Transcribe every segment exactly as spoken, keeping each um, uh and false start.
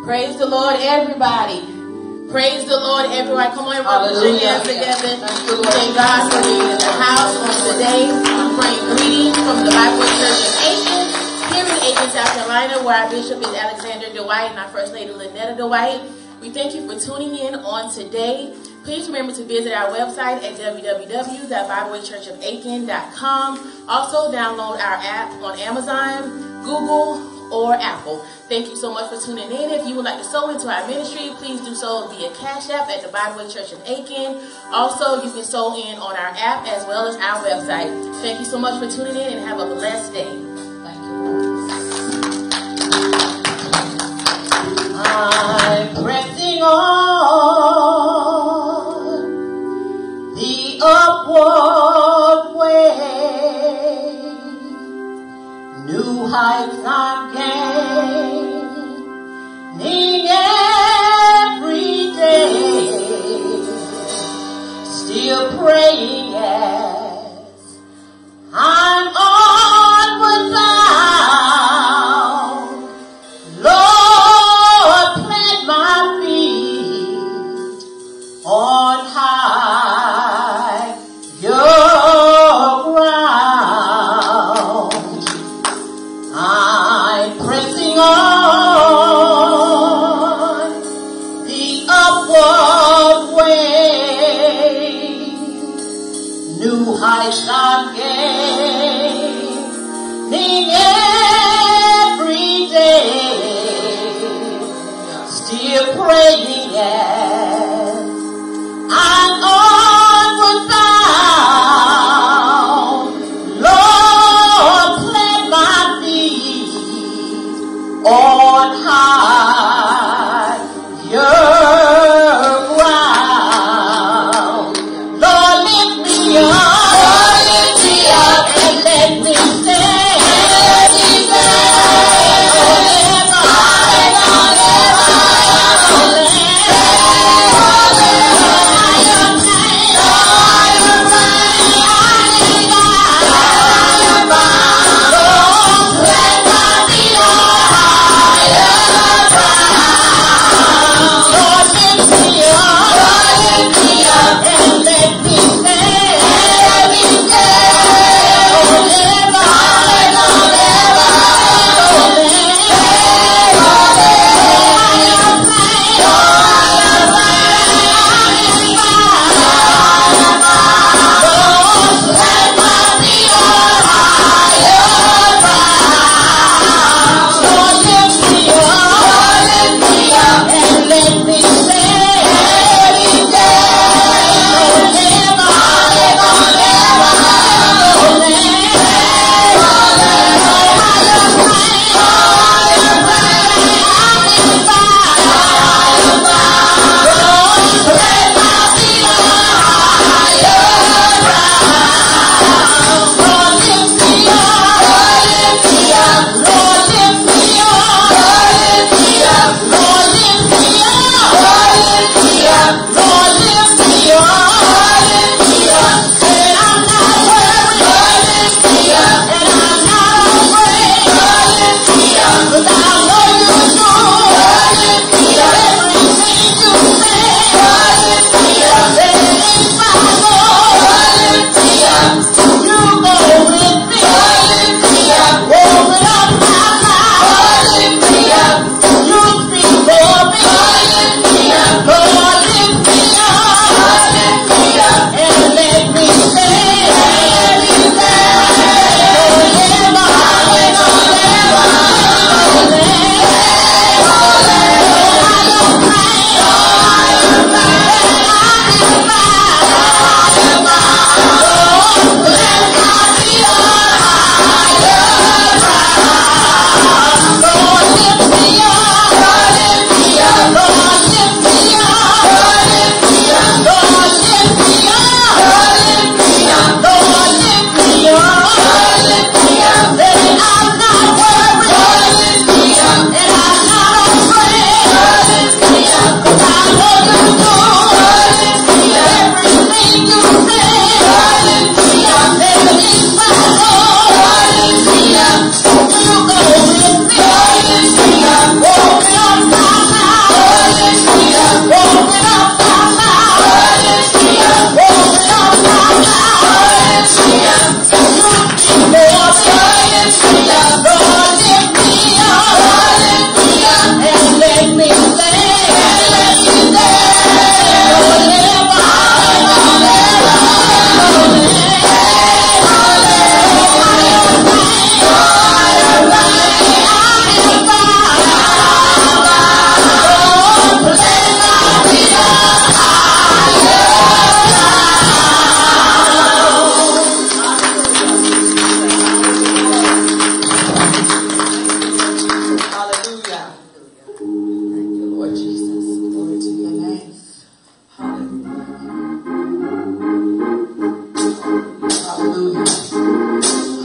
Praise the Lord, everybody. Praise the Lord, everyone. Come on, everyone. Put your hands together. We thank God for being in the house on today. We bring greetings from the Bible Church in Aiken, here in Aiken, South Carolina, where our bishop is Alexander Dwight and our first lady Lynetta Dwight. We thank you for tuning in on today. Please remember to visit our website at w w w dot bible way church of aiken dot com. Also, download our app on Amazon, Google, or Apple. Thank you so much for tuning in. If you would like to sow into our ministry, please do so via Cash App at the Bible Way Church in Aiken. Also, you can sow in on our app as well as our website. Thank you so much for tuning in and have a blessed day. Thank you. I'm pressing on the upward way. New heights I'm gaining every day. Still praying as I'm onward bound. Lord, plant my feet on high your ground. I'm pressing on the upward way. New heights I'm gaining every day. Still praying as I'm onward bound. Lord, plant my feet on high your ground. Lord, lift me up, Lord, lift me up and let me stand. Let me stand. Forever, forever, forever.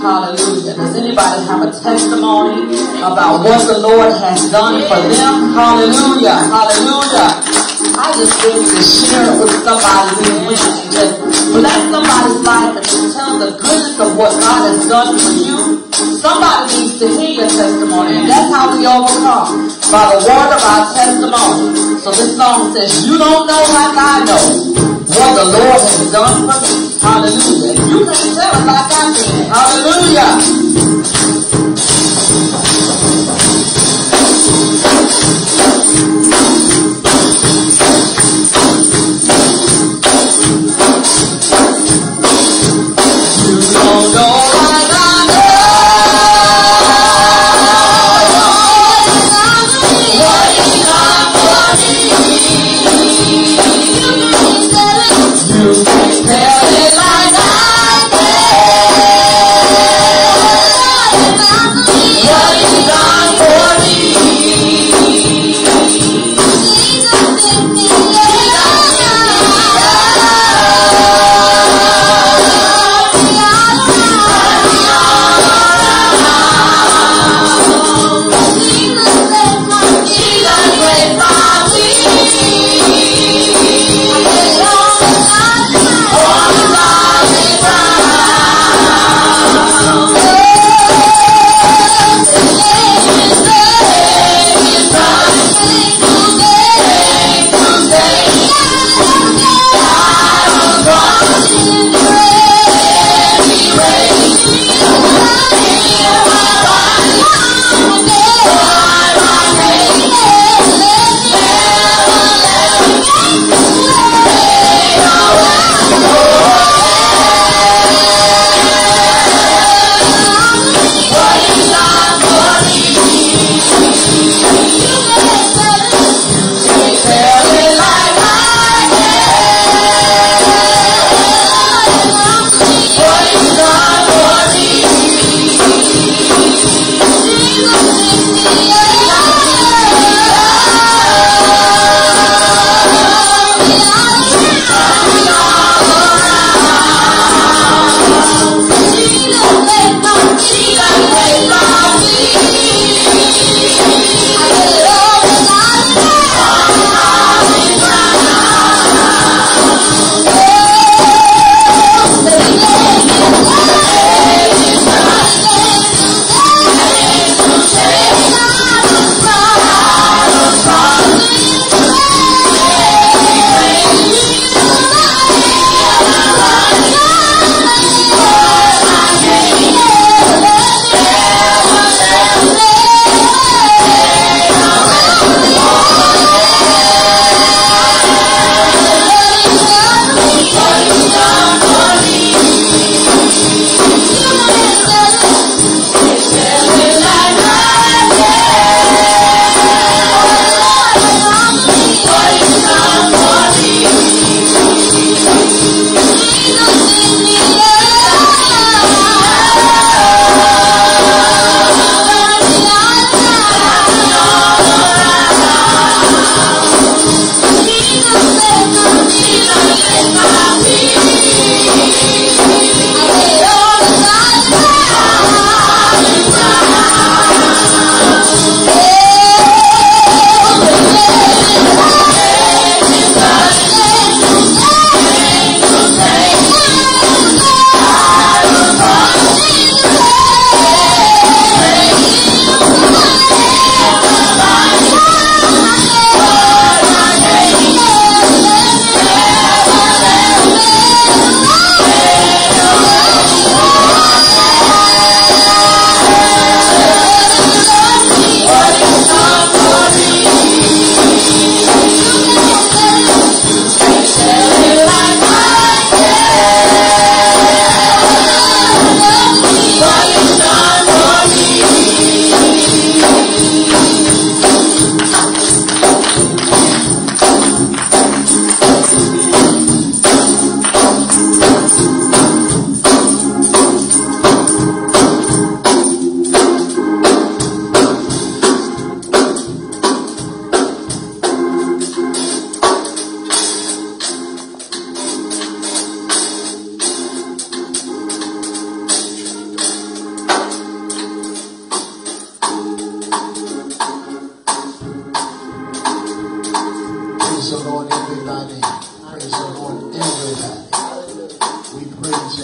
Hallelujah. Does anybody have a testimony about what the Lord has done for them? Hallelujah. Hallelujah. I just think to share it with somebody this week and just bless somebody's life and just tell the goodness of what God has done for you. Somebody needs to hear your testimony, and that's how we overcome, by the word of our testimony. So this song says, you don't know like I know what the Lord has done for me. Hallelujah. You can't tell it like I can. Hallelujah. Tell it like I can.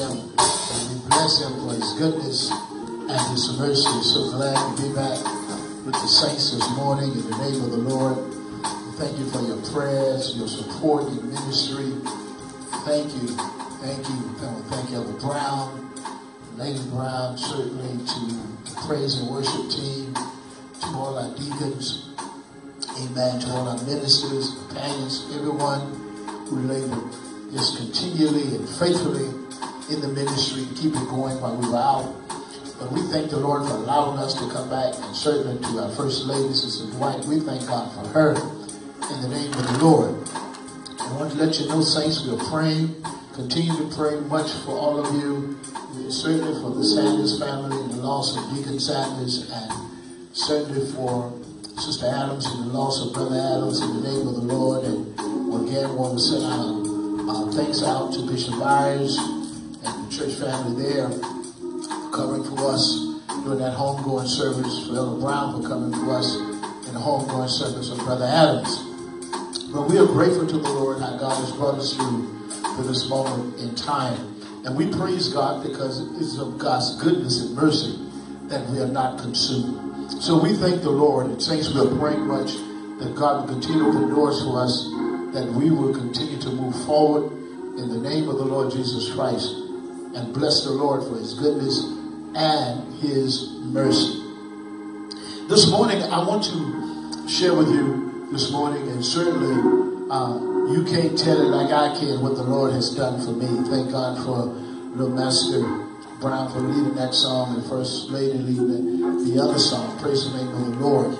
Him and we bless Him for His goodness and His mercy. So glad to be back with the saints this morning in the name of the Lord. Thank you for your prayers, your support, your ministry. Thank you. Thank you. Thank you, Elder Brown, Lady Brown, certainly to the praise and worship team, to all our deacons, amen, to all our ministers, companions, everyone who labor just continually and faithfully in the ministry to keep it going while we were out. But we thank the Lord for allowing us to come back, and certainly to our First Lady, Sister Dwight, we thank God for her in the name of the Lord. I want to let you know, saints, we are praying. Continue to pray much for all of you, certainly for the Sanders family and the loss of Deacon Sanders, and certainly for Sister Adams and the loss of Brother Adams in the name of the Lord. And again, want to send our, our thanks out to Bishop Byers and the church family there for covering for us during that homegoing service, for Elder Brown for coming for us in the homegoing service of Brother Adams. But we are grateful to the Lord how God has brought us through to this moment in time. And we praise God because it's of God's goodness and mercy that we are not consumed. So we thank the Lord, and saints, we are praying much that God will continue to open doors for us, that we will continue to move forward in the name of the Lord Jesus Christ, and bless the Lord for His goodness and His mercy. This morning, I want to share with you this morning, and certainly uh, you can't tell it like I can what the Lord has done for me. Thank God for little Master Brown for leading that song, and First Lady leading the, the other song. Praise the name of the Lord.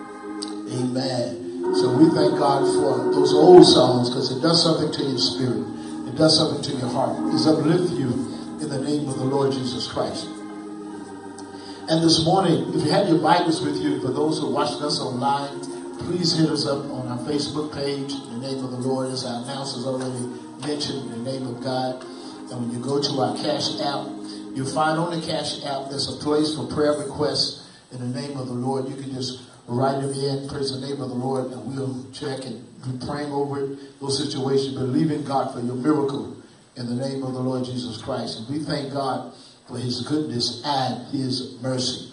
Amen. So we thank God for those old songs, because it does something to your spirit. It does something to your heart. It uplifts you in the name of the Lord Jesus Christ. And this morning, if you have your Bibles with you, for those who are watching us online, please hit us up on our Facebook page in the name of the Lord, as our announcers already mentioned, in the name of God. And when you go to our Cash App, you'll find on the Cash App there's a place for prayer requests in the name of the Lord. You can just write them in, praise the name of the Lord, and we'll check and be praying over it, those situations, believing God for your miracle in the name of the Lord Jesus Christ. And we thank God for His goodness and His mercy.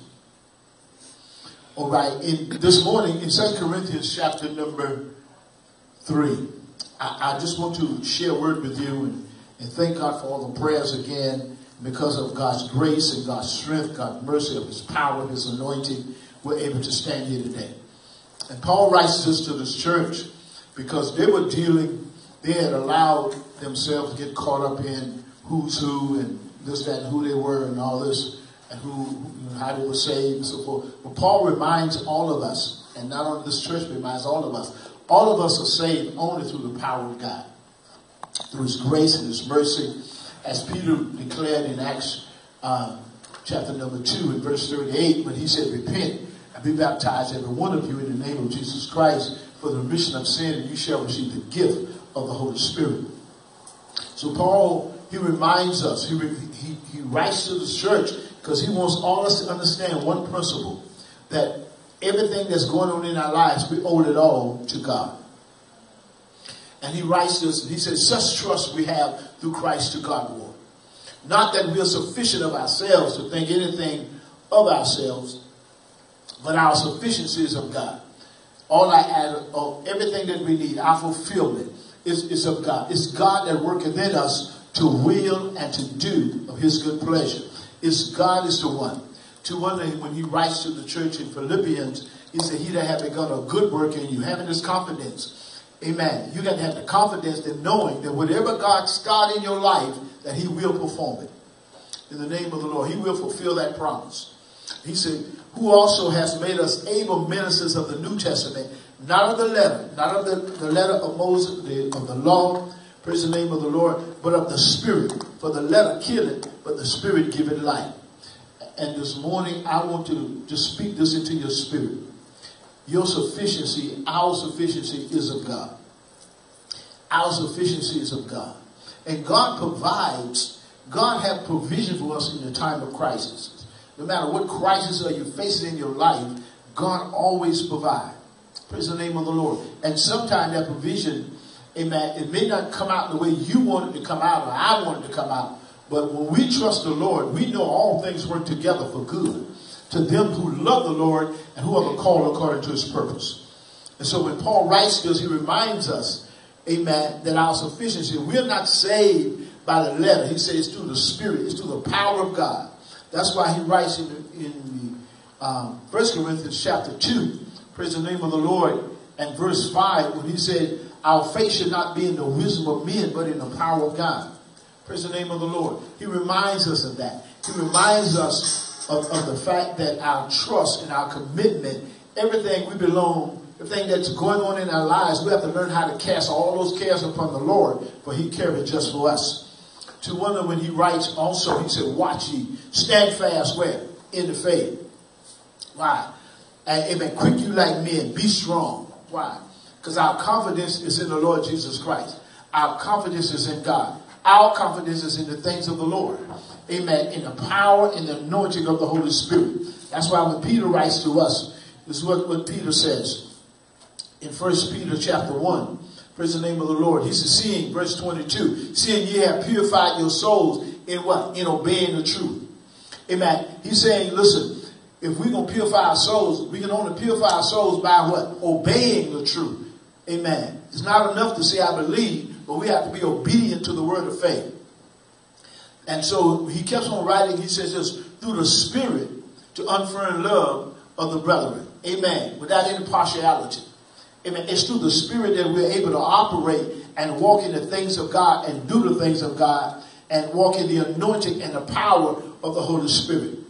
All right, in, this morning in Second Corinthians chapter number three, I, I just want to share a word with you and, and thank God for all the prayers again. Because of God's grace and God's strength, God's mercy, of His power, His anointing, we're able to stand here today. And Paul writes this to this church because they were dealing, they had allowed themselves to get caught up in who's who and this, that, and who they were and all this, and who, you know, how they were saved and so forth. But Paul reminds all of us, and not only this church reminds all of us, all of us are saved only through the power of God, through His grace and His mercy. As Peter declared in Acts uh, chapter number two and verse thirty-eight, when he said, repent and be baptized, every one of you, in the name of Jesus Christ, for the remission of sin, and you shall receive the gift of the Holy Spirit. So Paul, he reminds us, he, he, he writes to the church because he wants all us to understand one principle, that everything that's going on in our lives, we owe it all to God. And he writes this, and he says, such trust we have through Christ to God, Lord. Not that we are sufficient of ourselves to think anything of ourselves, but our sufficiency is of God. All I add, of everything that we need, our fulfillment, is, is of God. It's God that worketh in us to will and to do of His good pleasure. It's God is the one. To one thing, when he writes to the church in Philippians, he said, he that hath begun a good work in you, having this confidence. Amen. You got to have the confidence in knowing that whatever God started in your life, that He will perform it. In the name of the Lord, He will fulfill that promise. He said, who also has made us able ministers of the New Testament, not of the letter, not of the, the letter of Moses, the, of the law, praise the name of the Lord, but of the Spirit. For the letter killeth, but the Spirit giveth life. And this morning, I want to just speak this into your spirit. Your sufficiency, our sufficiency is of God. Our sufficiency is of God. And God provides, God has provision for us in the time of crisis. No matter what crisis are you facing in your life, God always provides. Praise the name of the Lord. And sometimes that provision, amen, it may not come out the way you want it to come out or I want it to come out. But when we trust the Lord, we know all things work together for good to them who love the Lord and who are the called according to his purpose. And so when Paul writes this, he reminds us, amen, that our sufficiency, we're not saved by the letter. He says through the Spirit, it's through the power of God. That's why he writes in the, in the um, First Corinthians chapter two, praise the name of the Lord, and verse five, when he said, our faith should not be in the wisdom of men, but in the power of God. Praise the name of the Lord. He reminds us of that. He reminds us of, of the fact that our trust and our commitment, everything we belong, everything that's going on in our lives, we have to learn how to cast all those cares upon the Lord, for he cared just for us. To wonder when he writes also, he said, watch ye, stand fast where? In the faith. Why? And amen, quick you like men, be strong. Why? Because our confidence is in the Lord Jesus Christ. Our confidence is in God. Our confidence is in the things of the Lord. Amen. In the power and the anointing of the Holy Spirit. That's why when Peter writes to us, this is what, what Peter says in First Peter chapter one. Praise the name of the Lord. He says, seeing, verse twenty-two, seeing ye have purified your souls in what? In obeying the truth. Amen. He's saying, listen, if we're going to purify our souls, we can only purify our souls by what? Obeying the truth. Amen. It's not enough to say I believe, but we have to be obedient to the word of faith. And so he keeps on writing. He says this, through the Spirit to unfurl love of the brethren. Amen. Without any partiality. Amen. It's through the Spirit that we're able to operate and walk in the things of God and do the things of God and walk in the anointing and the power of the Holy Spirit.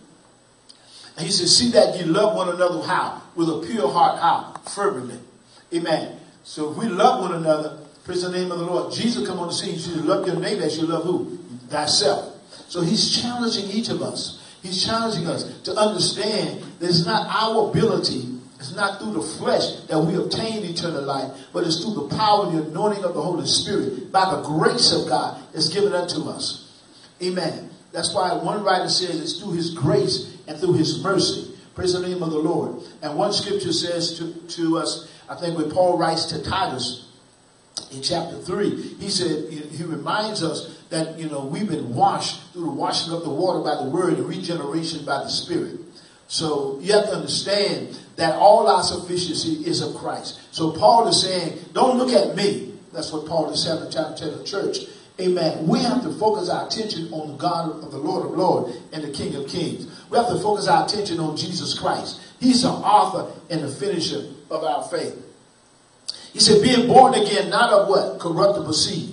And he says, see that ye love one another how? With a pure heart how? Fervently. Amen. So if we love one another, praise the name of the Lord. Jesus come on the scene. You should love your neighbor as you love who? Thyself. So he's challenging each of us. He's challenging us to understand that it's not our ability, it's not through the flesh that we obtain eternal life, but it's through the power and the anointing of the Holy Spirit by the grace of God that's given unto us. Amen. That's why one writer says it's through his grace and through his mercy. Praise the name of the Lord. And one scripture says to, to us, I think when Paul writes to Titus in chapter three, he said, he reminds us that, you know, we've been washed through the washing of the water by the word and regeneration by the Spirit. So you have to understand that all our sufficiency is of Christ. So Paul is saying, don't look at me. That's what Paul is saying to tell the church. Amen. We have to focus our attention on the God of the Lord of Lords and the King of Kings. We have to focus our attention on Jesus Christ. He's the author and the finisher of our faith. He said, being born again, not of what? Corruptible seed.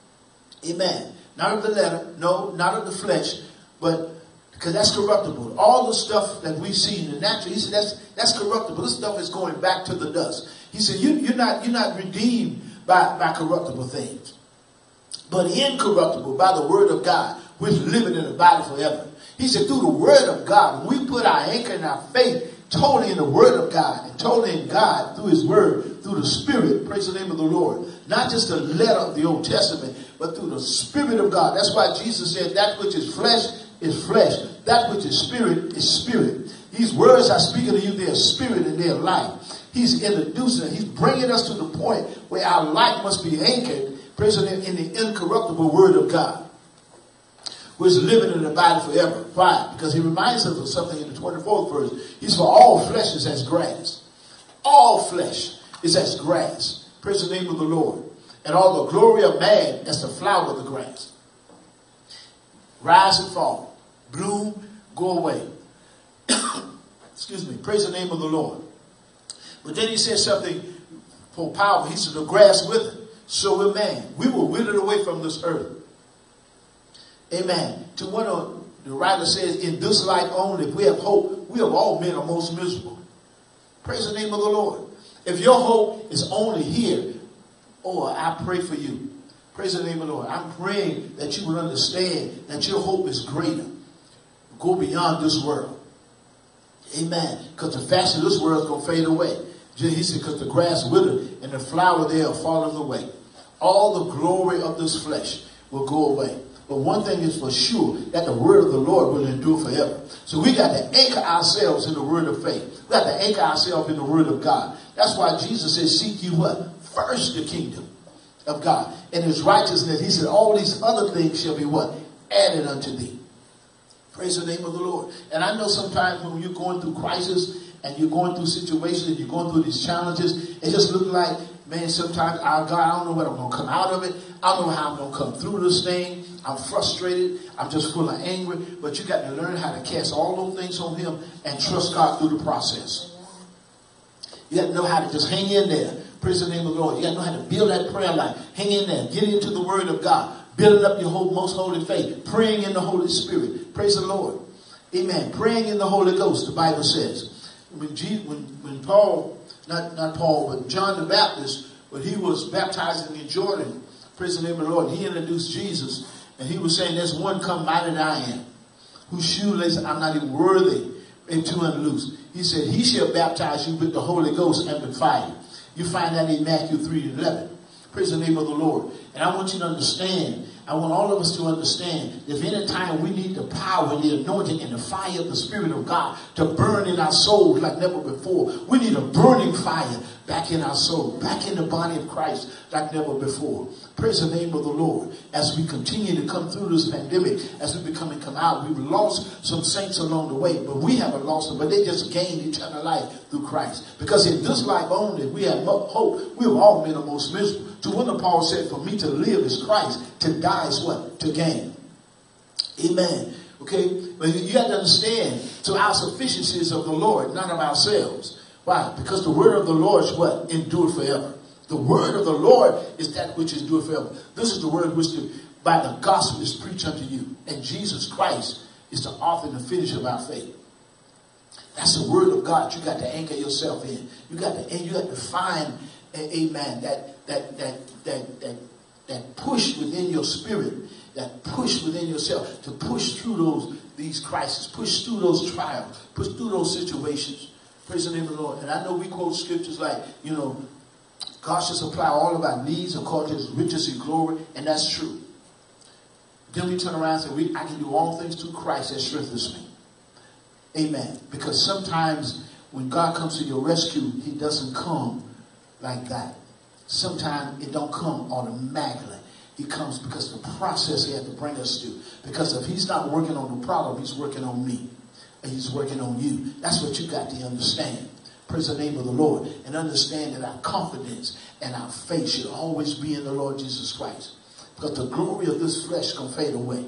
Amen. Not of the letter, no, not of the flesh, but because that's corruptible. All the stuff that we see in the natural, he said that's that's corruptible. This stuff is going back to the dust. He said, you, you're not you're not redeemed by, by corruptible things, but incorruptible by the word of God, which liveth in the body forever. He said, through the word of God, when we put our anchor and our faith totally in the word of God and totally in God through his word, through the Spirit, praise the name of the Lord. Not just the letter of the Old Testament, but through the Spirit of God. That's why Jesus said that which is flesh is flesh. That which is spirit is spirit. These words I speak unto you, they are spirit and they are life. He's introducing it. He's bringing us to the point where our life must be anchored, praise the name, in the incorruptible word of God, which is living in the body forever. Why? Because he reminds us of something in the twenty-fourth verse. He's for all flesh is as grass. All flesh is as grass. Praise the name of the Lord. And all the glory of man as the flower of the grass. Rise and fall. Bloom, go away. Excuse me. Praise the name of the Lord. But then he says something for power. He said, the grass withered, so will man. We will wither away from this earth. Amen. To what the writer says, in this life only, if we have hope, we of all men are most miserable. Praise the name of the Lord. If your hope is only here, oh, I pray for you. Praise the name of the Lord. I'm praying that you will understand that your hope is greater. Go beyond this world. Amen. Because the fashion of this world is going to fade away. He said, because the grass withered and the flower there falleth away. All the glory of this flesh will go away. But one thing is for sure, that the word of the Lord will endure forever. So we got to anchor ourselves in the word of faith. We got to anchor ourselves in the word of God. That's why Jesus said, seek ye what? First the kingdom of God and his righteousness. He said, all these other things shall be what? added unto thee. Praise the name of the Lord. And I know sometimes when you're going through crisis and you're going through situations and you're going through these challenges, it just looks like, man, sometimes, oh God, I don't know what I'm going to come out of it. I don't know how I'm going to come through this thing. I'm frustrated. I'm just full of anger. But you got to learn how to cast all those things on him and trust God through the process. You got to know how to just hang in there. Praise the name of the Lord. You got to know how to build that prayer life. Hang in there. Get into the word of God. Building up your whole, most holy faith. Praying in the Holy Spirit. Praise the Lord. Amen. Praying in the Holy Ghost, the Bible says. When, Jesus, when, when Paul, not, not Paul, but John the Baptist, when he was baptizing in Jordan, praise the name of the Lord, he introduced Jesus. And he was saying, there's one come mighty than I am, whose shoelace I'm not even worthy to unloose. He said, he shall baptize you with the Holy Ghost and with fire. You find that in Matthew three eleven. Praise the name of the Lord. And I want you to understand, I want all of us to understand, if any time we need the power, the anointing, and the fire of the Spirit of God to burn in our souls like never before, we need a burning fire back in our soul, back in the body of Christ like never before. Praise the name of the Lord. As we continue to come through this pandemic, as we become and come out, we've lost some saints along the way, but we haven't lost them, but they just gained eternal life through Christ. Because in this life only, we have hope. We have all been the most miserable. To one of Paul said, for me to live is Christ, to die is what? To gain. Amen. Okay? But you have to understand, so our sufficiency is of the Lord, not of ourselves. Why? Because the word of the Lord is what? Endured forever. The word of the Lord is that which is endured forever. This is the word which the, by the gospel is preached unto you. And Jesus Christ is the author and the finisher of our faith. That's the word of God. You got to anchor yourself in. You got to, and you got to find, amen, that that that that that that push within your spirit, that push within yourself to push through those these crises, push through those trials, push through those situations. Praise the name of the Lord. And I know we quote scriptures like, you know, God shall supply all of our needs according to his riches and glory, and that's true. Then we turn around and say, we, I can do all things through Christ that strengthens me. Amen. Because sometimes when God comes to your rescue, he doesn't come like that. Sometimes it don't come automatically. He comes because of the process he had to bring us through. Because if he's not working on the problem, he's working on me. And he's working on you. That's what you got to understand. Praise the name of the Lord. And understand that our confidence and our faith should always be in the Lord Jesus Christ. Because the glory of this flesh can fade away.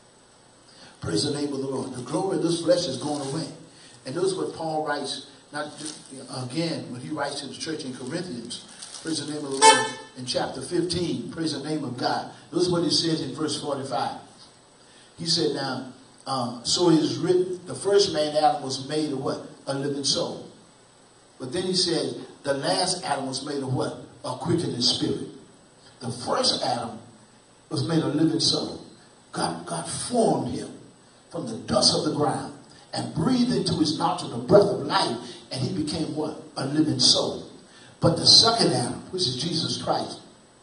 Praise the name of the Lord. The glory of this flesh is going away. And this is what Paul writes, not just, again, when he writes to the church in Corinthians. Praise the name of the Lord. In chapter fifteen, praise the name of God. This is what he says in verse forty-five. He said, now, um, so it is written, the first man, Adam, was made of what? A living soul. But then he said, the last Adam was made of what? A quickening spirit. The first Adam was made a living soul. God, God formed him from the dust of the ground and breathed into his nostril the breath of life, and he became what? A living soul. But the second Adam, which is Jesus Christ,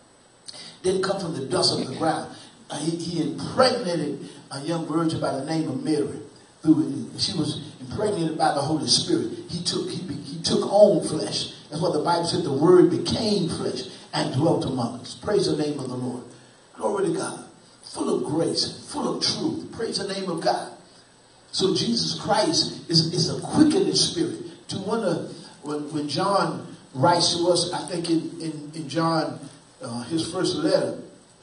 didn't come from the dust of the ground. Uh, he, he impregnated a young virgin by the name of Mary. Through, she was impregnated by the Holy Spirit. He took, he, he took on flesh. That's what the Bible said, the word became flesh and dwelt among us. Praise the name of the Lord. Glory to God. Full of grace, full of truth. Praise the name of God. So Jesus Christ is, is a quickening spirit. To one of, when, when John writes to us, I think in, in, in John, uh, his first letter,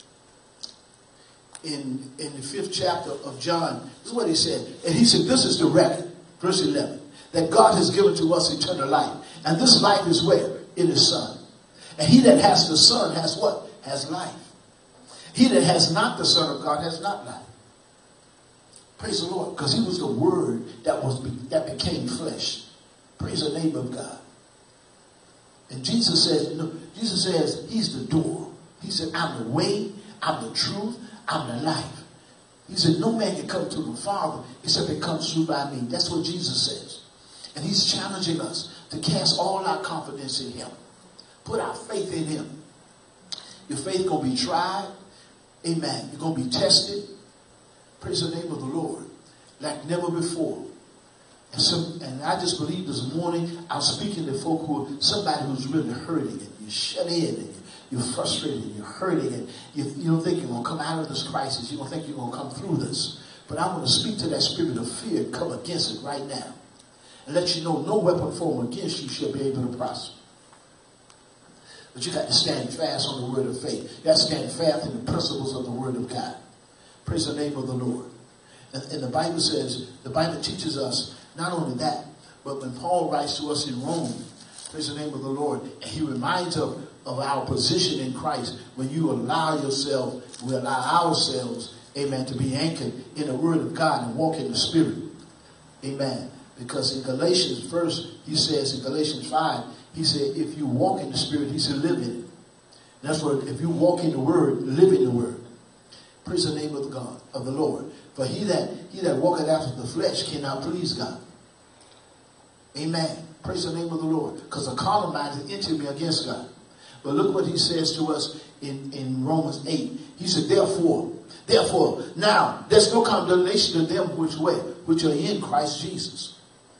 in, in the fifth chapter of John, this is what he said. And he said, this is the record, verse eleven, that God has given to us eternal life. And this life is where? In his Son. And he that has the Son has what? Has life. He that has not the Son of God has not life. Praise the Lord. Because he was the Word that was that became flesh. Praise the name of God. And Jesus says, no, Jesus says, he's the door. He said, I'm the way, I'm the truth, I'm the life. He said, no man can come to the Father except it comes through by me. That's what Jesus says. And he's challenging us to cast all our confidence in him. Put our faith in him. Your faith going to be tried. Amen. You're going to be tested. Praise the name of the Lord. Like never before. And, some, and I just believe this morning I'm speaking to folk who are somebody who's really hurting and you're shut in and you're frustrated, you're hurting, and you, you don't think you're going to come out of this crisis. You don't think you're going to come through this. But I'm going to speak to that spirit of fear and come against it right now. And let you know no weapon formed against you shall be able to prosper. But you got to stand fast on the word of faith. You got to stand fast in the principles of the word of God. Praise the name of the Lord. And, and the Bible says, the Bible teaches us not only that, but when Paul writes to us in Rome, praise the name of the Lord, and he reminds us of, of our position in Christ. When you allow yourself, we allow ourselves, amen, to be anchored in the word of God and walk in the spirit. Amen. Because in Galatians first, he says in Galatians five, he said, if you walk in the spirit, he said, live in it. That's what, if you walk in the word, live in the word. Praise the name of the God, of the Lord. For he that, he that walketh after the flesh cannot please God. Amen. Praise the name of the Lord. Because the carnal mind is entered me against God. But look what he says to us in, in Romans eight. He said, therefore, therefore, now, there's no condemnation to them which way, which are in Christ Jesus.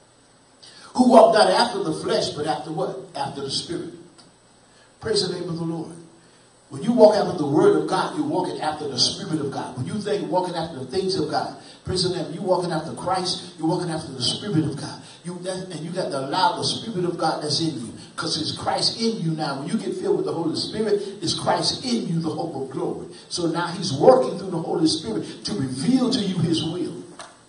Who walk not after the flesh, but after what? After the Spirit. Praise the name of the Lord. When you walk after the word of God, you're walking after the Spirit of God. When you think walking after the things of God, praise the name, you're walking after Christ, you're walking after the Spirit of God. You, that, and you got to allow the Spirit of God that's in you. Because it's Christ in you now. When you get filled with the Holy Spirit, it's Christ in you, the hope of glory. So now he's working through the Holy Spirit to reveal to you his will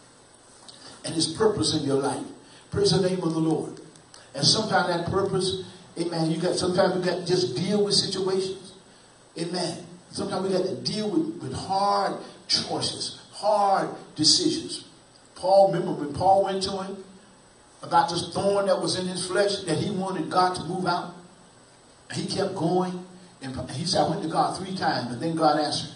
and his purpose in your life. Praise the name of the Lord. And sometimes that purpose, amen, you got, sometimes you got to just deal with situations. Amen. Sometimes we got to deal with, with hard choices, hard decisions. Paul, remember when Paul went to him about this thorn that was in his flesh that he wanted God to move out? He kept going. And he said, I went to God three times, but then God answered.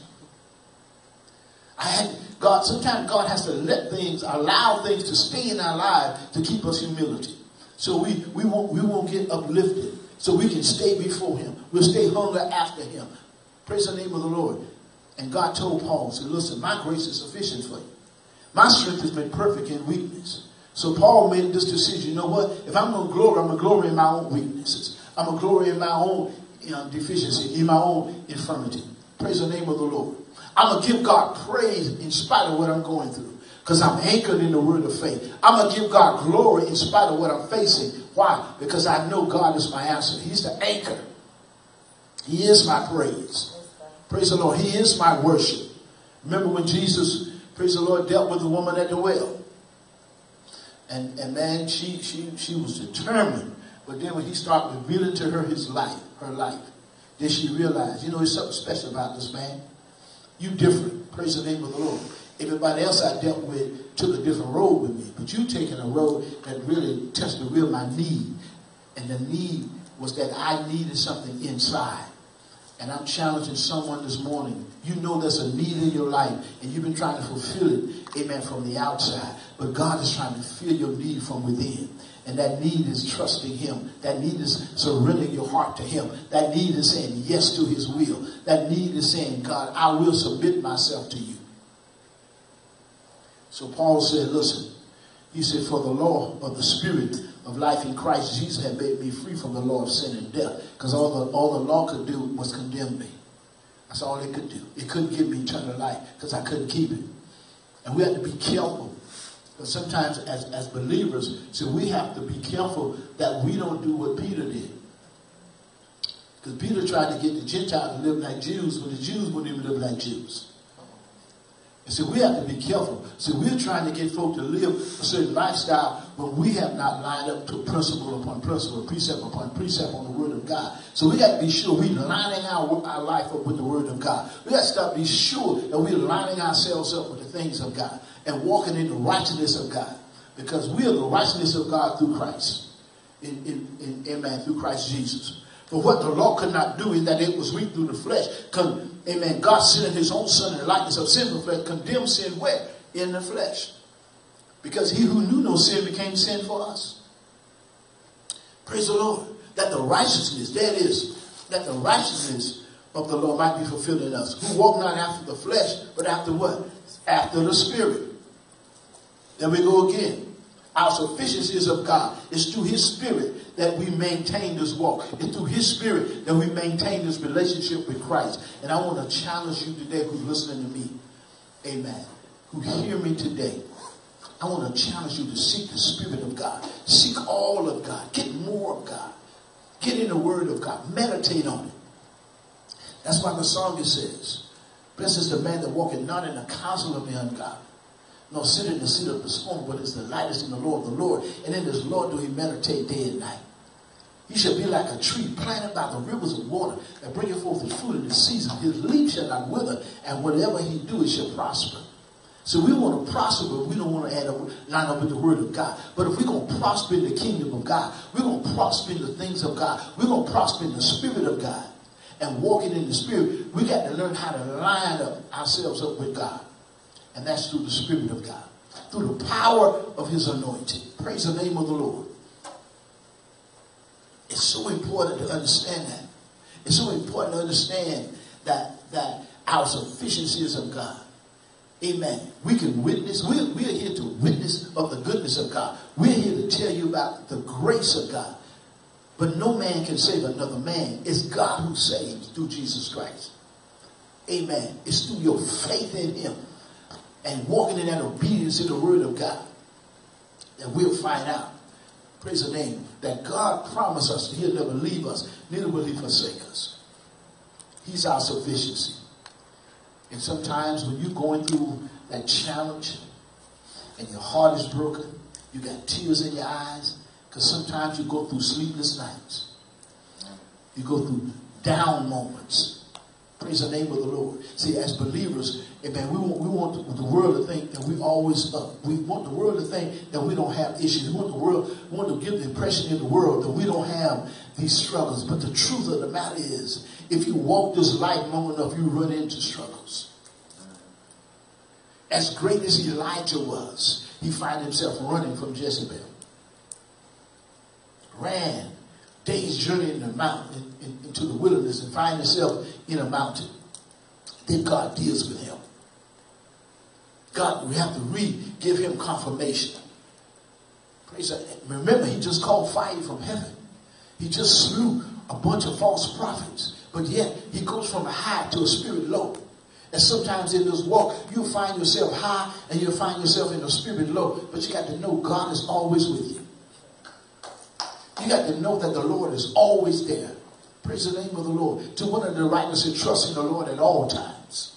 I had God, sometimes God has to let things, allow things to stay in our lives to keep us humility. So we, we, won't, we won't get uplifted. So we can stay before him. We'll stay hunger after him. Praise the name of the Lord. And God told Paul, said, listen, my grace is sufficient for you. My strength has been perfect in weakness. So Paul made this decision. You know what? If I'm going to glory, I'm going to glory in my own weaknesses. I'm going to glory in my own you know, deficiency, in my own infirmity. Praise the name of the Lord. I'm going to give God praise in spite of what I'm going through. Because I'm anchored in the word of faith. I'm going to give God glory in spite of what I'm facing. Why? Because I know God is my answer. He's the anchor. He is my praise. Praise the Lord. He is my worship. Remember when Jesus, praise the Lord, dealt with the woman at the well. And, and man, she, she, she was determined. But then when he started revealing to her his life, her life, then she realized, you know, there's something special about this man. You different. Praise the name of the Lord. Everybody else I dealt with took a different road with me. But you taking a road that really touched the real my need. And the need was that I needed something inside. And I'm challenging someone this morning. You know there's a need in your life. And you've been trying to fulfill it, amen, from the outside. But God is trying to fill your need from within. And that need is trusting him. That need is surrendering your heart to him. That need is saying yes to his will. That need is saying, God, I will submit myself to you. So Paul said, listen, he said, for the law of the Spirit of life in Christ Jesus had made me free from the law of sin and death. Because all the, all the law could do was condemn me. That's all it could do. It couldn't give me eternal life because I couldn't keep it. And we have to be careful. But sometimes as, as believers, so we have to be careful that we don't do what Peter did. Because Peter tried to get the Gentiles to live like Jews, but the Jews wouldn't even live like Jews. And so we have to be careful. So we're trying to get folk to live a certain lifestyle when we have not lined up to principle upon principle, precept upon precept on the word of God. So we got to be sure we're lining our, our life up with the word of God. We got to start be sure that we're lining ourselves up with the things of God and walking in the righteousness of God. Because we are the righteousness of God through Christ. In, in, in, amen, through Christ Jesus. But what the law could not do is that it was weak through the flesh. Con, amen. God sending his own son in the likeness of sinful flesh condemned sin where? In the flesh. Because he who knew no sin became sin for us. Praise the Lord. That the righteousness, there it is, that the righteousness of the law might be fulfilled in us. Who walk not after the flesh, but after what? After the Spirit. There we go again. Our sufficiency is of God. It's through his spirit that we maintain this walk. It's through his spirit that we maintain this relationship with Christ. And I want to challenge you today who's listening to me. Amen. Who hear me today. I want to challenge you to seek the Spirit of God. Seek all of God. Get more of God. Get in the Word of God. Meditate on it. That's why the psalmist says, blessed is the man that walketh not in the counsel of the ungodly, nor sit in the seat of the scornful, but is the lightest in the Lord, the Lord. And in his Lord do he meditate day and night. He shall be like a tree planted by the rivers of water that bringeth forth his fruit in his season. His leaf shall not wither, and whatever he do, it shall prosper. So we want to prosper, but we don't want to add up, line up with the word of God. But if we're going to prosper in the kingdom of God, we're going to prosper in the things of God. We're going to prosper in the Spirit of God. And walking in the Spirit, we got to learn how to line up ourselves up with God. And that's through the Spirit of God. Through the power of his anointing. Praise the name of the Lord. It's so important to understand that. It's so important to understand that, that our sufficiency is of God. Amen. We can witness. We're, we're here to witness of the goodness of God. We're here to tell you about the grace of God. But no man can save another man. It's God who saves through Jesus Christ. Amen. It's through your faith in him and walking in that obedience to the word of God that we'll find out, praise the name, that God promised us that he'll never leave us, neither will he forsake us. He's our sufficiency. And sometimes when you're going through that challenge and your heart is broken, you got tears in your eyes, because sometimes you go through sleepless nights. You go through down moments. Praise the name of the Lord. See, as believers, amen, we want, we want the world to think that we always up. We want the world to think that we don't have issues. We want the world, we want to give the impression in the world that we don't have these struggles. But the truth of the matter is, if you walk this life long enough, you run into struggles. As great as Elijah was, he found himself running from Jezebel. Ran day's journey in the mountain, in, in, into the wilderness, and find himself in a mountain. Then God deals with him. God, we have to re-give him confirmation. Praise God. Remember, he just called fire from heaven. He just slew a bunch of false prophets. But yet, he goes from a high to a spirit low. And sometimes in this walk, you'll find yourself high and you'll find yourself in a spirit low. But you got to know God is always with you. You got to know that the Lord is always there. Praise the name of the Lord. To one of the righteous and trust in the Lord at all times.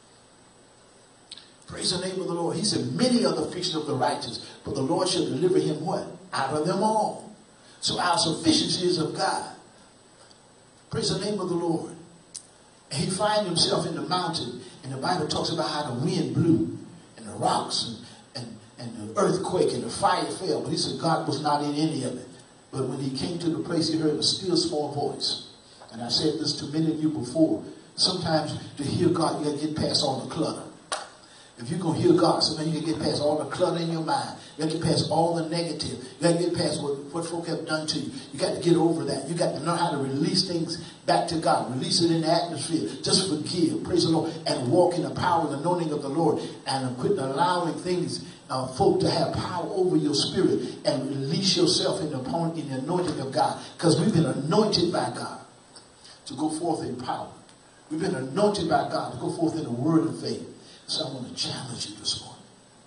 Praise the name of the Lord. He said, many are the afflictions of the righteous, but the Lord shall deliver him what? Out of them all. So our sufficiency is of God. Praise the name of the Lord. And he found himself in the mountain, and the Bible talks about how the wind blew, and the rocks, and, and, and the earthquake, and the fire fell. But he said God was not in any of it. But when he came to the place, he heard a still small voice. And I said this to many of you before. Sometimes to hear God, you got to get past all the clutter. If you're going to hear God, sometimes you got to get past all the clutter in your mind. You got to get past all the negative. You got to get past what, what folk have done to you. You got to get over that. You got to learn how to release things back to God. Release it in the atmosphere. Just forgive. Praise the Lord. And walk in the power and anointing of the Lord. And quit allowing things, uh, folk to have power over your spirit. And release yourself in the, in the anointing of God. Because we've been anointed by God to go forth in power. We've been anointed by God to go forth in the word of faith. So I want to challenge you this morning.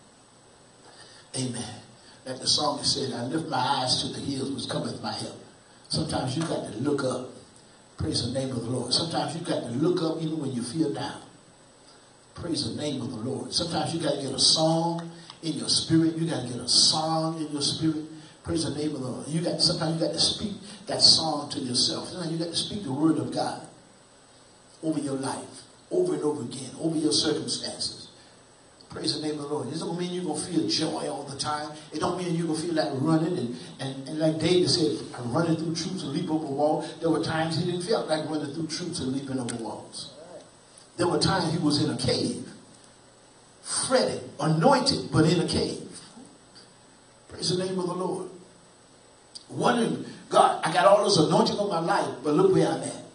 Amen. Like the psalmist said, I lift my eyes to the hills which cometh my help. Sometimes you got to look up. Praise the name of the Lord. Sometimes you got to look up even when you feel down. Praise the name of the Lord. Sometimes you got to get a song in your spirit. You got to get a song in your spirit. Praise the name of the Lord. You got sometimes you got to speak that song to yourself. Sometimes you got to speak the word of God over your life. Over and over again, over your circumstances. Praise the name of the Lord. It don't mean you're going to feel joy all the time. It don't mean you're going to feel like running. And, and, and like David said, I'm running through troops and leap over walls. There were times he didn't feel like running through troops and leaping over walls. There were times he was in a cave. Fretted, anointed, but in a cave. Praise the name of the Lord. Wondering, God, I got all this anointing on my life, but look where I'm at.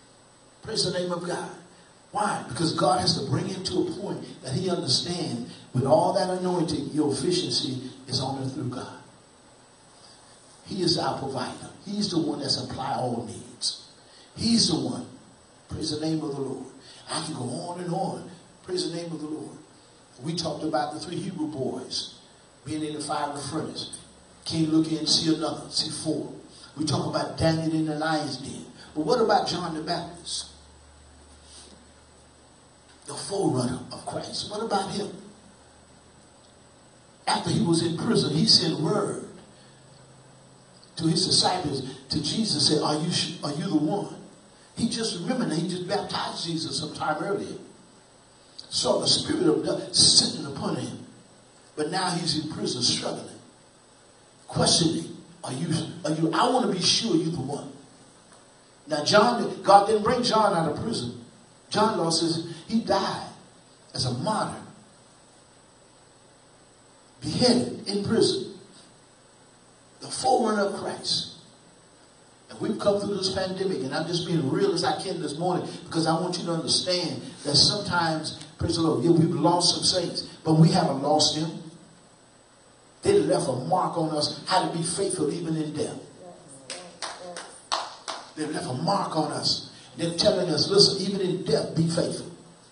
Praise the name of God. Why? Because God has to bring him to a point that he understands With all that anointing, your efficiency is only through God. He is our provider. He's the one that supplies all needs. He's the one. Praise the name of the Lord. I can go on and on. Praise the name of the Lord. We talked about the three Hebrew boys being in the fiery furnace. Can't look in and see another, see four. We talk about Daniel in the lion's den. But what about John the Baptist? The forerunner of Christ. What about him? After he was in prison, he sent word to his disciples, to Jesus, said, are you, are you the one? He just remembered that he just baptized Jesus some time earlier. Saw the Spirit of God sitting upon him. But now he's in prison struggling. Questioning, are you, are you, I want to be sure you're the one. Now John, God didn't bring John out of prison. John lost his, he died as a martyr. Beheaded in prison. The forerunner of Christ. And we've come through this pandemic, and I'm just being real as I can this morning, because I want you to understand that sometimes, praise the Lord, yeah, we've lost some saints, but we haven't lost them. They left a mark on us how to be faithful even in death. They left a mark on us. They're telling us, listen, even in death, be faithful.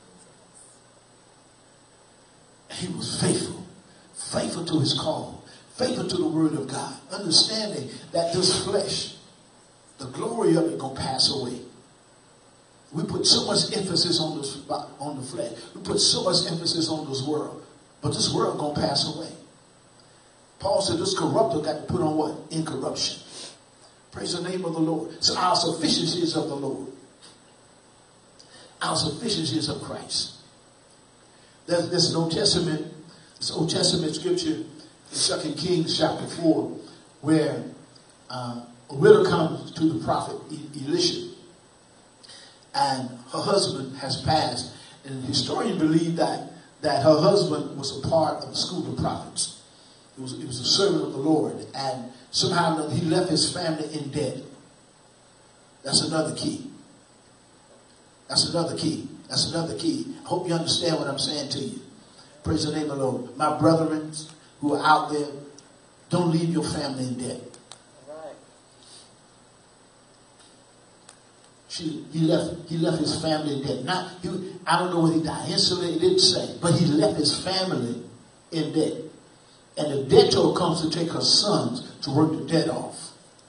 He was faithful. Faithful to his call. Faithful to the word of God. Understanding that this flesh, the glory of it going to pass away. We put so much emphasis on this, on the flesh. We put so much emphasis on this world. But this world going to pass away. Paul said this corrupter got to put on what? Incorruption. Praise the name of the Lord. So our sufficiency is of the Lord. Our sufficiency is of Christ. There's, there's an Old Testament, this Old Testament scripture in Second Kings chapter four, where uh, a widow comes to the prophet Elisha, and her husband has passed. And historians believe that that her husband was a part of the school of prophets. It was, it was a servant of the Lord, and somehow he left his family in debt. That's another key. That's another key. That's another key. I hope you understand what I'm saying to you. Praise the name of the Lord. My brethren who are out there, don't leave your family in debt. Right. She, he left. He left his family in debt. Not, he, I don't know whether he died instantly. It didn't say, but he left his family in debt. And the debtor comes to take her sons to work the debt off.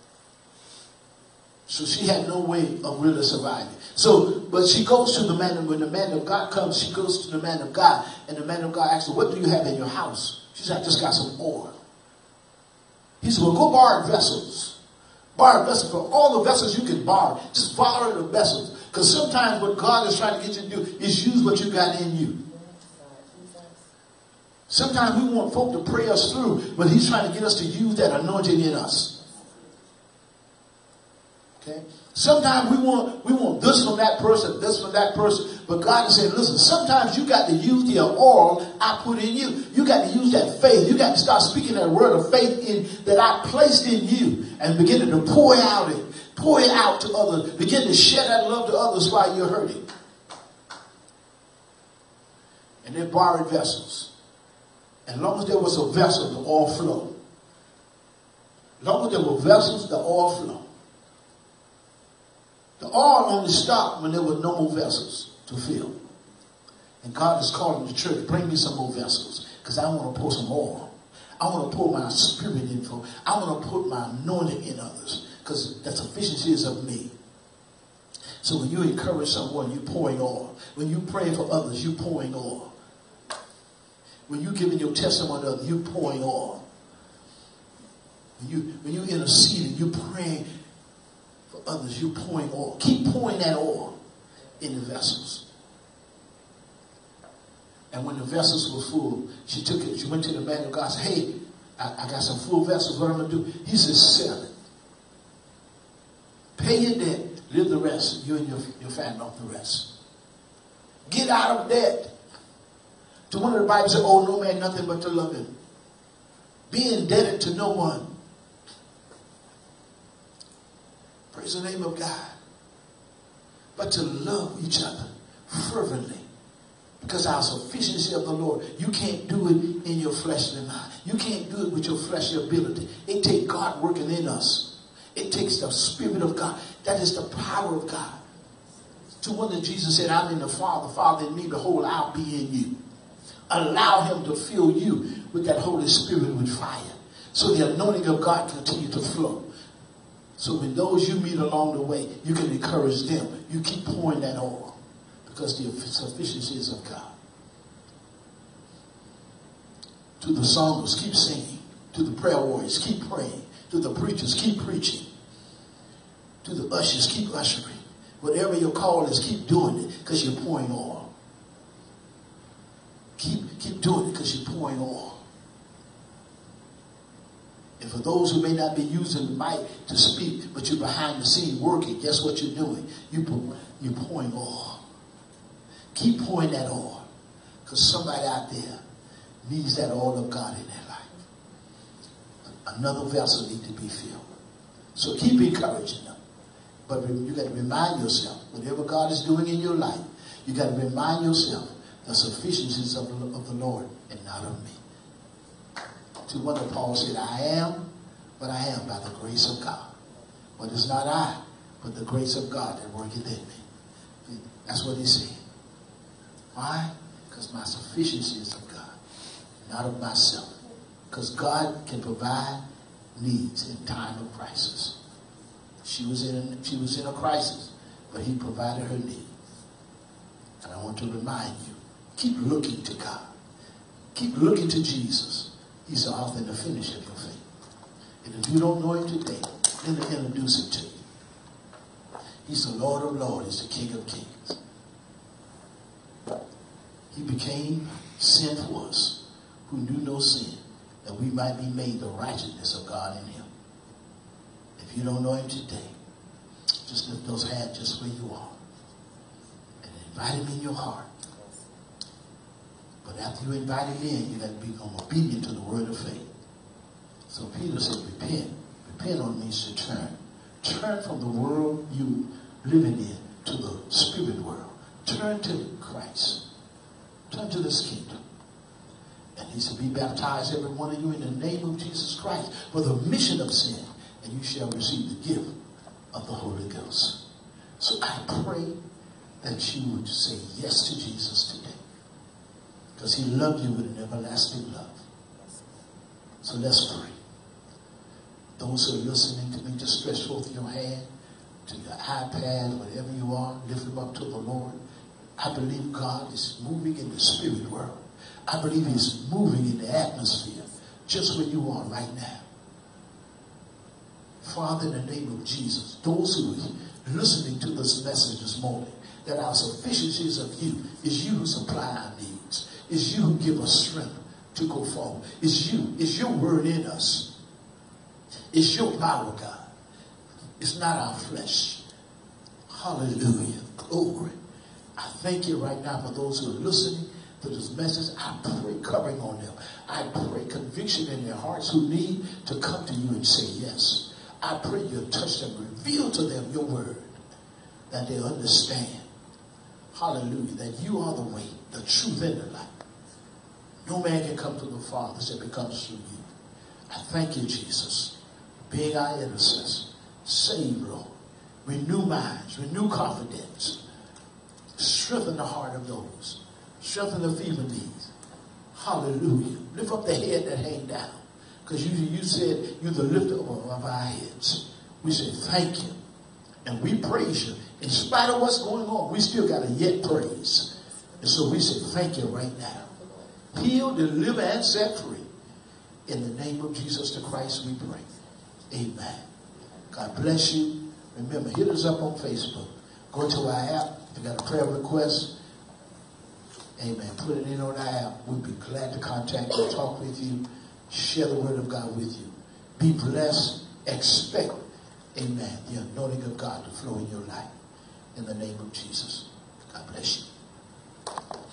So she had no way of really surviving. So, but she goes to the man, and when the man of God comes, she goes to the man of God, and the man of God asks her, what do you have in your house? She said, I just got some oil. He said, well, go borrow vessels. Borrow vessels. For all the vessels you can borrow, just borrow the vessels. Because sometimes what God is trying to get you to do is use what you got in you. Sometimes we want folk to pray us through, but he's trying to get us to use that anointing in us. Okay? Sometimes we want we want this from that person, this from that person. But God is saying, listen, sometimes you got to use the oil I put in you. You got to use that faith. You got to start speaking that word of faith in that I placed in you and begin to pour out it. Pour it out to others. Begin to share that love to others while you're hurting. And they borrowed vessels. As long as there was a vessel, the oil flowed. As long as there were vessels, the oil flowed. The oil only stopped when there were no more vessels to fill. And God is calling the church, bring me some more vessels. Because I want to pour some oil. I want to pour my spirit in for. I want to put my anointing in others. Because the sufficiency is of me. So when you encourage someone, you're pouring oil. When you pray for others, you're pouring oil. When you're giving your testimony to others, you're pouring oil. When, you, when you're interceding, you're praying for others, you're pouring oil. Keep pouring that oil in the vessels. And when the vessels were full, she took it. She went to the man of God and said, hey, I, I got some full vessels. What am I going to do? He said, sell it. Pay your debt. Live the rest. You and your, your family off the rest. Get out of debt. To one of the Bible said, oh, no man nothing but to love him. Be indebted to no one. Praise the name of God. But to love each other fervently Because our sufficiency of the Lord, you can't do it in your fleshly mind. You can't do it with your fleshly ability. It takes God working in us. It takes the Spirit of God. That is the power of God. To one that Jesus said, I'm in the Father, Father in me, behold, I'll be in you. Allow him to fill you with that Holy Spirit with fire. So the anointing of God continue to flow. So when those you meet along the way, you can encourage them. You keep pouring that oil. Because the sufficiency is of God. To the songers, keep singing. To the prayer warriors, keep praying. To the preachers, keep preaching. To the ushers, keep ushering. Whatever your call is, keep doing it because you're pouring oil. Keep, keep doing it because you're pouring oil. And for those who may not be using the mic to speak, but you're behind the scene working, guess what you're doing? You, you're pouring oil. Keep pouring that oil. Because somebody out there needs that oil of God in their life. Another vessel needs to be filled. So keep encouraging them. But you got to remind yourself, whatever God is doing in your life, you got to remind yourself the sufficiencies of the, of the Lord and not of me. To one of Paul said, I am, but I am by the grace of God. But it's not I, but the grace of God that worketh in me. That's what he said. Why? Because my sufficiency is of God, not of myself. Because God can provide needs in time of crisis. She was in, she was in a crisis, but he provided her need. And I want to remind you, keep looking to God. Keep looking to Jesus. He's the author and the finisher of your faith. And if you don't know him today, let me introduce him to you. He's the Lord of Lords. He's the King of Kings. He became sin for us who knew no sin, that we might be made the righteousness of God in him. If you don't know him today, just lift those hands just where you are and invite him in your heart. But after you invite him in, you got to become obedient to the word of faith. So Peter said, repent. Repent on means to turn. Turn from the world you living in to the spirit world. Turn to Christ. Turn to this kingdom. And he said, be baptized, every one of you, in the name of Jesus Christ for the remission of sin, and you shall receive the gift of the Holy Ghost. So I pray that you would say yes to Jesus today. Because he loved you with an everlasting love. So let's pray. Those who are listening to me, just stretch forth your hand to your iPad, whatever you are, lift them up to the Lord. I believe God is moving in the spirit world. I believe he's moving in the atmosphere just where you are right now. Father, in the name of Jesus, those who are listening to this message this morning, that our sufficiencies of you is you who supply our needs. It's you who give us strength to go forward. It's you. It's your word in us. It's your power, God. It's not our flesh. Hallelujah. Glory. I thank you right now for those who are listening to this message. I pray covering on them. I pray conviction in their hearts who need to come to you and say yes. I pray you'll touch them, reveal to them your word, that they'll understand, hallelujah, that you are the way, the truth, and the light. No man can come to the Father except it comes through you. I thank you, Jesus, for being our intercessor. Save, Lord. Renew minds, renew confidence. Strengthen the heart of those. Strengthen the feeble knees. Hallelujah. Lift up the head that hang down. Because you, you said you're the lifter of our heads. We say thank you. And we praise you. In spite of what's going on, we still got to yet praise. And so we say thank you right now. Heal, deliver, and set free. In the name of Jesus the Christ we pray. Amen. God bless you. Remember, hit us up on Facebook. Go to our app. If you got a prayer request, amen, put it in on our app. We'd be glad to contact you, talk with you, share the word of God with you. Be blessed. Expect, amen, the anointing of God to flow in your life. In the name of Jesus. God bless you.